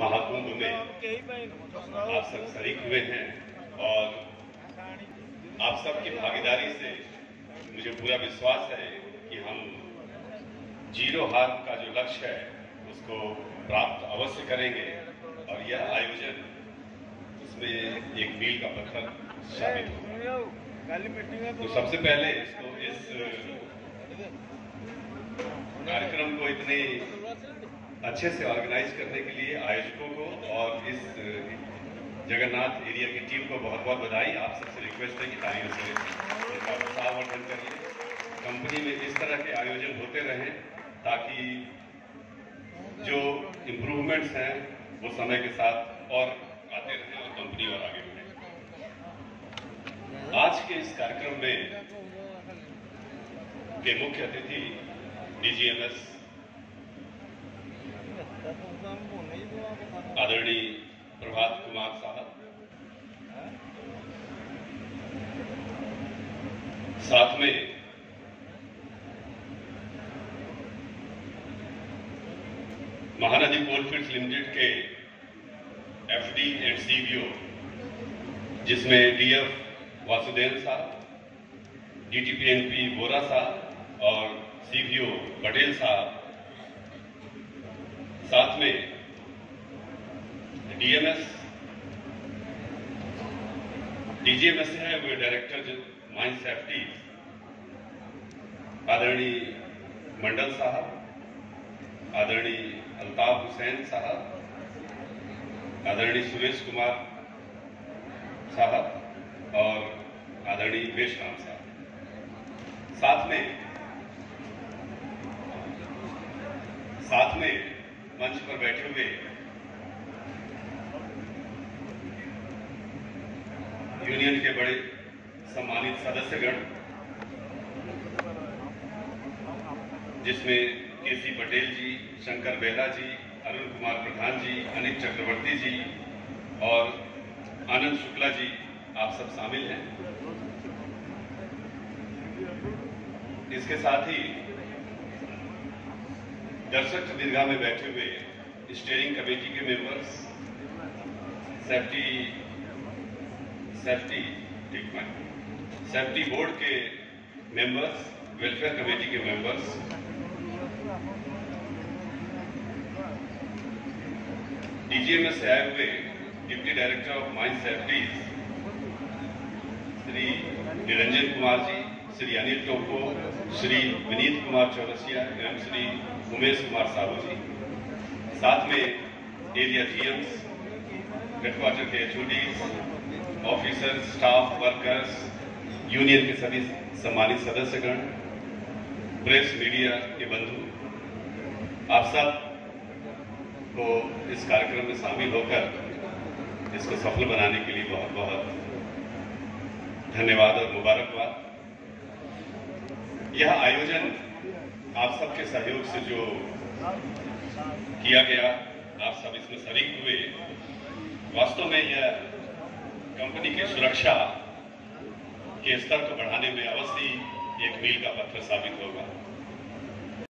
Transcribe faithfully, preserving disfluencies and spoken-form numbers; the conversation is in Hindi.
महाकुंभ में आप सब शरीक हुए हैं और आप सबकी भागीदारी से मुझे पूरा विश्वास है कि हम जीरो हार्म का जो लक्ष्य है उसको प्राप्त अवश्य करेंगे और यह आयोजन उसमें एक मील का पत्थर साबित होगा। तो सबसे पहले इसको इस कार्यक्रम को इतने अच्छे से ऑर्गेनाइज करने के लिए आयोजकों को और इस जगन्नाथ एरिया की टीम को बहुत बहुत बधाई। आप सबसे रिक्वेस्ट है कि तालियों से इनका उत्साहवर्धन करिए। कंपनी में इस तरह के आयोजन होते रहें ताकि जो इम्प्रूवमेंट्स हैं वो समय के साथ और आते रहें और कंपनी और आगे बढ़े। आज के इस कार्यक्रम में के मुख्य अतिथि डीजीएमएस आदरणीय प्रभात कुमार साहब, साथ में महानदी कोलफील्ड्स लिमिटेड के एफडी एंड सीबीओ जिसमें डीएफ वासुदेव साहब, डीटीपीएनपी बोरा साहब और सीबीओ पटेल साहब, साथ में डीएमएस डीजीएमएस है वे डायरेक्टर माइन सेफ्टी आदरणीय मंडल साहब, आदरणीय अल्ताफ हुसैन साहब, आदरणीय सुरेश कुमार साहब और आदरणीय वेशराम साहब। साथ में साथ में मंच पर बैठे हुए यूनियन के बड़े सम्मानित सदस्यगण जिसमें केसी पटेल जी, शंकर बेला जी, अरुण कुमार प्रधान जी, अनिल चक्रवर्ती जी और आनंद शुक्ला जी, आप सब शामिल हैं। इसके साथ ही दर्शक दीर्घा में बैठे हुए स्टीयरिंग कमेटी के members, safety safety safety board के मेंबर्स, वेलफेयर कमेटी के मेंबर्स, डीजीएमएस से आए हुए deputy director of mine safeties Shri Niranjan Kumar ji, Shri Anil Toko, Shri Vineet Kumar Chaurasia एवं श्री उमेश कुमार साहू जी, साथ में एरिया जीएम्स, हेडक्वार्टर के HODs, officer, staff, workers, union के सभी सम्मानित सदस्यगण, प्रेस मीडिया के बंधु, आप सब को इस कार्यक्रम में शामिल होकर इसको सफल बनाने के लिए बहुत बहुत धन्यवाद और मुबारकबाद। यह आयोजन आप सबके सहयोग से जो किया गया, आप सब इसमें शरीक हुए, वास्तव में यह कंपनी की सुरक्षा के स्तर को बढ़ाने में अवश्य एक मील का पत्थर साबित होगा।